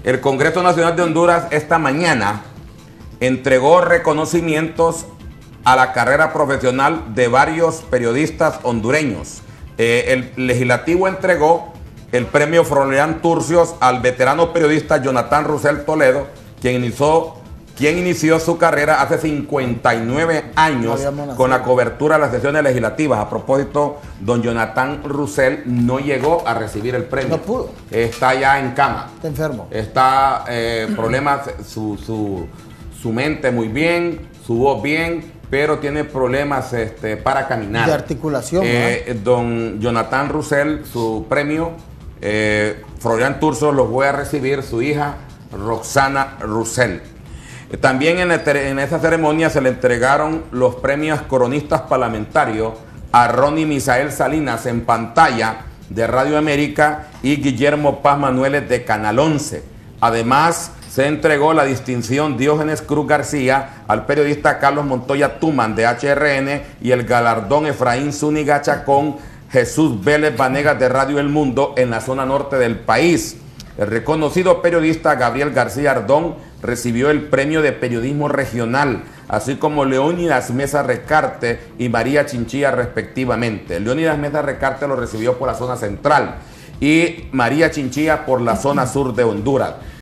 El Congreso Nacional de Honduras esta mañana entregó reconocimientos a la carrera profesional de varios periodistas hondureños. El legislativo entregó el premio Florian Turcios al veterano periodista Jonathan Russell Toledo, quien inició su carrera hace 59 años con la cobertura de las sesiones legislativas. A propósito, don Jonathan Russell no llegó a recibir el premio. No pudo. Está ya en cama. Está enfermo. Está problemas, su mente muy bien, su voz bien, pero tiene problemas para caminar. De articulación. Don Jonathan Russell, su premio, Florian Turcios, lo voy a recibir su hija Roxana Russell. También en esa ceremonia se le entregaron los premios Cronistas Parlamentarios a Ronnie Misael Salinas en pantalla de Radio América y Guillermo Paz Manueles de Canal 11. Además, se entregó la distinción Diógenes Cruz García al periodista Carlos Montoya Tuman de HRN y el galardón Efraín Zúñiga Chacón Jesús Vélez Vanegas de Radio El Mundo en la zona norte del país. El reconocido periodista Gabriel García Ardón recibió el premio de periodismo regional, así como Leónidas Mesa Recarte y María Chinchilla respectivamente. Leónidas Mesa Recarte lo recibió por la zona central y María Chinchilla por la zona sur de Honduras.